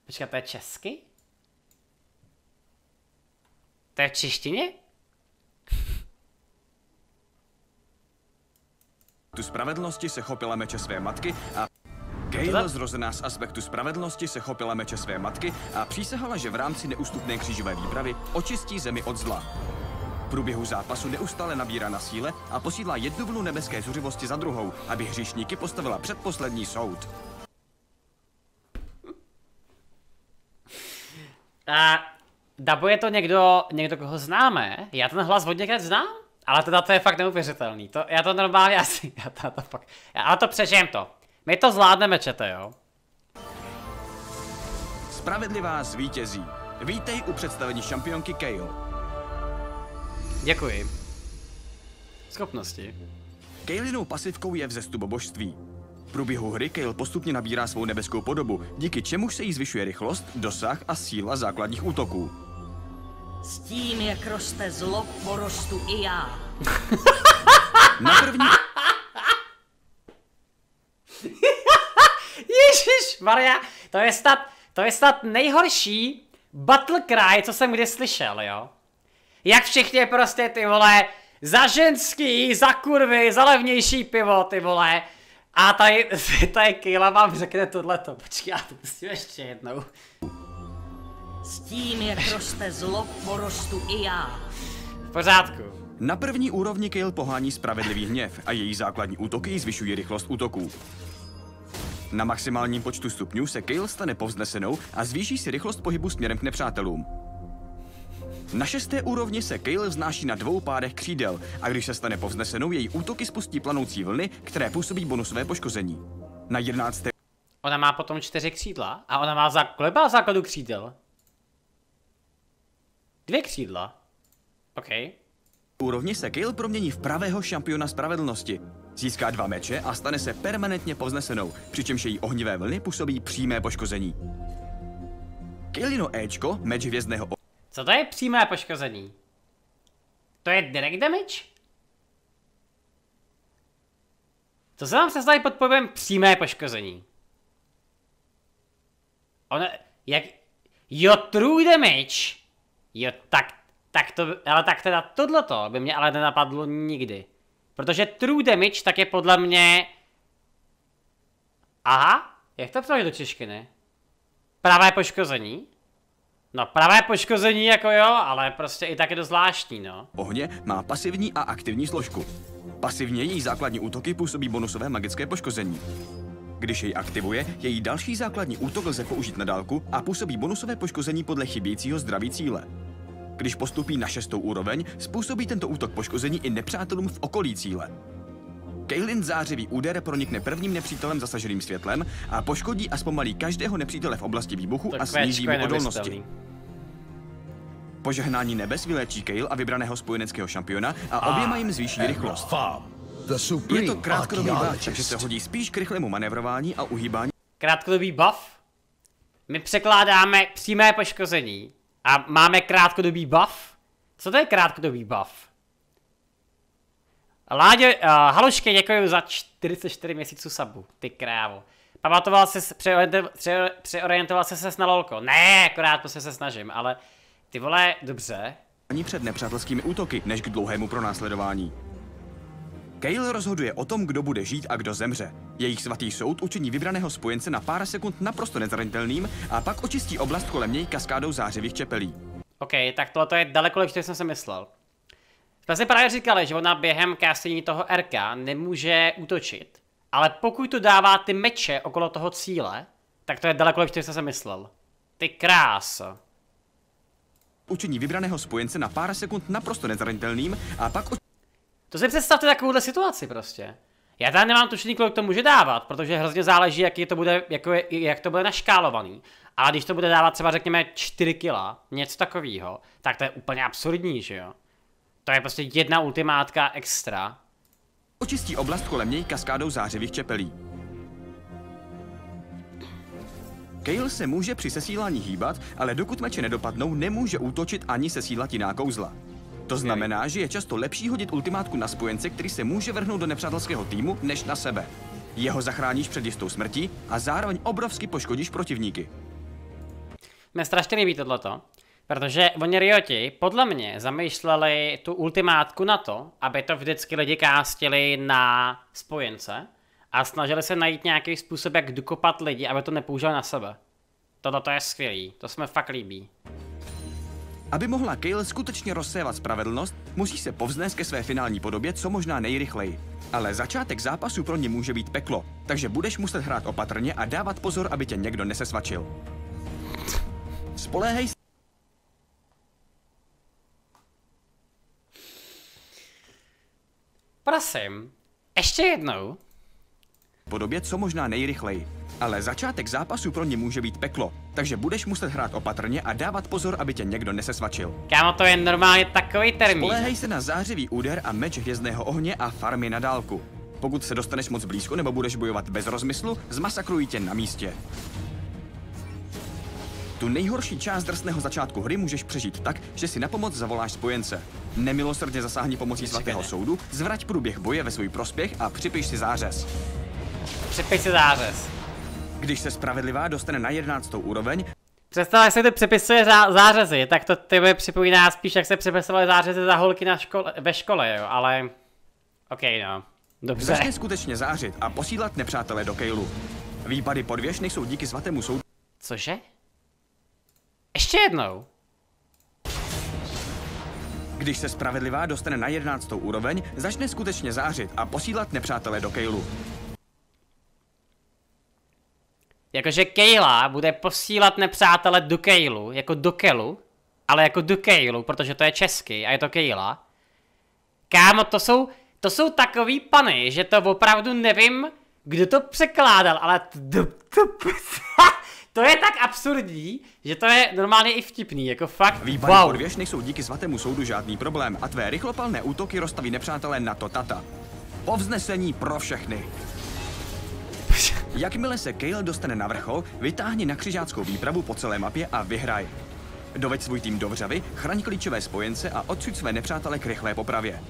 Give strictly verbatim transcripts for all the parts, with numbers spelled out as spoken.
Počkat, to je česky? To je v češtině? Tu spravedlnosti se chopila meče své matky a Kayle, zrozená z aspektu spravedlnosti, se chopila meče své matky a přísahala, že v rámci neústupné křížové výpravy očistí zemi od zla. V průběhu zápasu neustále nabírá na síle a posílá jednu vlnu nebeské zuřivosti za druhou, aby hříšníky postavila před poslední soud. A dabuje to někdo, někdo, koho známe? Já ten hlas hodněkrát znám, ale teda to je fakt neuvěřitelný. To, já to normálně asi, já to, to fakt, já, ale to přežijem to. My to zvládneme, čete, jo? Spravedlivá zvítězí. Vítej u představení šampionky Kayle. Děkuji. Schopnosti. Kaylinou pasivkou je vzestup božství. V průběhu hry Kayle postupně nabírá svou nebeskou podobu, díky čemuž se jí zvyšuje rychlost, dosah a síla základních útoků. S tím, jak roste zlo, porostu i já. Na první... Ježíš Maria, to je snad, to je snad nejhorší battle cry, co jsem kdy slyšel, jo? Jak všichni prostě, ty vole, za ženský, za kurvy, za levnější pivo, ty vole. A tady, tady Kayle vám řekne tohleto. Počkej, já to musím ještě jednou. S tím, jak roste zlo, porostu i já. V pořádku. Na první úrovni Kayle pohání spravedlivý hněv a její základní útoky zvyšují rychlost útoků. Na maximálním počtu stupňů se Kayle stane povznesenou a zvýší si rychlost pohybu směrem k nepřátelům. Na šesté úrovni se Kayle vznáší na dvou pádech křídel a když se stane povznesenou, její útoky spustí planoucí vlny, které působí bonusové poškození. Na jedenácté Ona má potom čtyři křídla a ona má za... kolik má základu křídel? Dvě křídla. OK. úrovni se Kayle promění v pravého šampiona spravedlnosti. Získá dva meče a stane se permanentně povznesenou, přičemž její ohnivé vlny působí přímé poškození. Kaylino Éčko, meč hvězdného o... Co to je přímé poškození? To je direct damage? Co se vám představí pod pojmem přímé poškození? Ono, jak... Jo, true damage. Jo, tak, tak to, ale tak teda tohleto by mě ale nenapadlo nikdy. Protože true damage tak je podle mě... Aha, jak to přijde do češtiny? Pravé poškození? No, pravé poškození jako jo, ale prostě i tak je to zvláštní, no. Ohně má pasivní a aktivní složku. Pasivně její základní útoky působí bonusové magické poškození. Když jej aktivuje, její další základní útok lze použít na dálku a působí bonusové poškození podle chybějícího zdraví cíle. Když postupí na šestou úroveň, způsobí tento útok poškození i nepřátelům v okolí cíle. Kaylin zářivý úder pronikne prvním nepřítelem zasaženým světlem a poškodí a zpomalí každého nepřítele v oblasti výbuchu Tak a sníží mu odolnosti. nemyslitelný. Požehnání nebes vyléčí Kayle a vybraného spojeneckého šampiona a oběma jim zvýší rychlost. Je to krátkodobý buff, takže se hodí spíš k rychlému manévrování a uhýbání. Krátkodobý buff? My překládáme přímé poškození a máme krátkodobý buff? Co to je krátkodobý buff? Láďo, uh, Halušky, děkuji za čtyřicet čtyři měsíců sabu, ty krávo. Pamatoval jsi, přeorientoval, přeorientoval jsi se na lolko. Ne, akorát prostě se snažím, ale ty vole, dobře. Ani před nepřátelskými útoky, než k dlouhému pronásledování. Kayle rozhoduje o tom, kdo bude žít a kdo zemře. Jejich svatý soud učiní vybraného spojence na pár sekund naprosto nezranitelným a pak očistí oblast kolem něj kaskádou zářivých čepelí. OK, tak tohle je daleko lepší, než jsem si myslel. Jsme si právě říkali, že ona během castingu toho R K nemůže útočit, ale pokud to dává ty meče okolo toho cíle, tak to je daleko lepší, než jsem si myslel. Ty krása. Učiní vybraného spojence na pár sekund naprosto nezranitelným a pak To si představte takovouhle situaci prostě. Já tady nemám tušení, kolik to může dávat, protože hrozně záleží, jak, to bude, jako je, jak to bude naškálovaný. Ale když to bude dávat třeba řekněme čtyři kila, něco takového, tak to je úplně absurdní, že jo? To je prostě jedna ultimátka extra. očistí oblast kolem něj kaskádou zářivých čepelí. Kayle se může při sesílání hýbat, ale dokud meče nedopadnou, nemůže útočit ani sesílat jiná kouzla. To znamená, že je často lepší hodit ultimátku na spojence, který se může vrhnout do nepřátelského týmu, než na sebe. Jeho zachráníš před jistou smrtí a zároveň obrovsky poškodíš protivníky. mě strašně líbí tohleto, protože oni Rioti podle mě zamýšleli tu ultimátku na to, aby to vždycky lidi kástili na spojence a snažili se najít nějaký způsob, jak dokopat lidi, aby to nepoužili na sebe. Tohle je skvělý, to se mi fakt líbí. Aby mohla Kayle skutečně rozsévat spravedlnost, musí se povznést ke své finální podobě co možná nejrychleji. Ale začátek zápasu pro ně může být peklo, takže budeš muset hrát opatrně a dávat pozor, aby tě někdo nesesvačil. Spoléhej se... Prosím, ještě jednou. podobě co možná nejrychleji. Ale začátek zápasu pro ně může být peklo, takže budeš muset hrát opatrně a dávat pozor, aby tě někdo nesesvačil. Kámo, to je normálně takový termín. Spoléhej se na zářivý úder a meč hvězdného ohně a farmy na dálku. Pokud se dostaneš moc blízko nebo budeš bojovat bez rozmyslu, zmasakrují tě na místě. Tu nejhorší část drsného začátku hry můžeš přežít tak, že si na pomoc zavoláš spojence. Nemilosrdně zasáhni pomocí svatého soudu, zvrať průběh boje ve svůj prospěch a připiš si zářez. Připiš si zářez. Když se spravedlivá dostane na jedenáctou úroveň, představ, jak se ty připisuje zá zářezy, tak to ty mi připomíná spíš, jak se připisovaly zářezy za holky na škole, ve škole, jo, ale... OK, no. Dobře. Začne skutečně zářit a posílat nepřátele do Kaylu. Výpady podvěž nejsou díky svatému soudu. Cože? Ještě jednou. Když se spravedlivá dostane na jedenáctou úroveň, začne skutečně zářit a posílat nepřátele do Kaylu. Jakože Kayla bude posílat nepřátele do Kaylu, jako do Kelu, ale jako do Kaylu, protože to je česky a je to Kayla. Kámo, to jsou, to jsou takový pany, že to opravdu nevím, kdo to překládal, ale to, to, to, to je tak absurdní, že to je normálně i vtipný, jako fakt. Výpady wow. podvěž nejsou díky svatému soudu žádný problém a tvé rychlopalné útoky rozstaví nepřátelé na to tata. Povznesení pro všechny. Jakmile se Kayle dostane na vrchol, vytáhni na křižáckou výpravu po celé mapě a vyhraj. Doveď svůj tým do vřavy, chraň klíčové spojence a odsuď své nepřátele k rychlé popravě.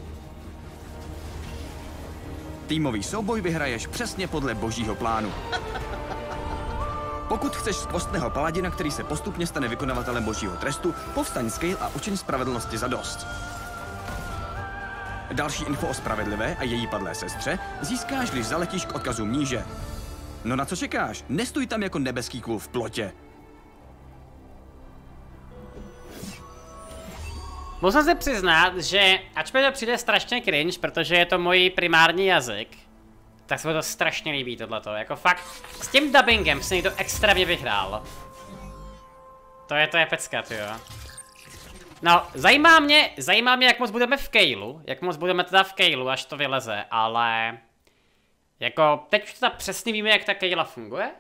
Týmový souboj vyhraješ přesně podle božího plánu. Pokud chceš z postného paladina, který se postupně stane vykonavatelem božího trestu, povstaň z Kayle a učiň spravedlnosti za dost. Další info o spravedlivé a její padlé sestře získáš, když zaletíš k odkazům níže. No na co čekáš? Nestůj tam jako nebeský kůl v plotě. Musím se přiznat, že ač mi to přijde strašně cringe, protože je to můj primární jazyk, tak se mi to strašně líbí tohleto. Jako fakt, s tím dubbingem se mi to extrémně vyhrál. To je, to je pecka, tyjo. No, zajímá mě, zajímá mě, jak moc budeme v Kaylu, jak moc budeme teda v Kaylu, až to vyleze, ale... Jako, teď už teda přesně víme, jak ta Kayla funguje.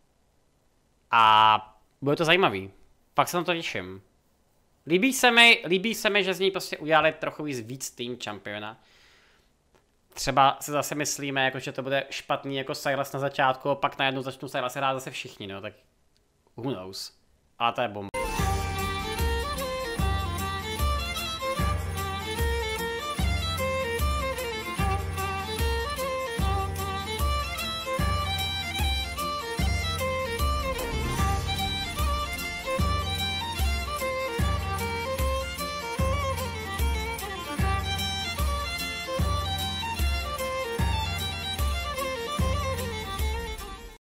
A bude to zajímavý. Fakt se na to těším. Líbí se mi, líbí se mi, že z ní prostě udělali trochu víc tým čampiona. Třeba se zase myslíme, jako, že to bude špatný jako Sylas na začátku, a pak najednou začnou Sylas hrát zase všichni, no, tak who knows. Ale to je bomba.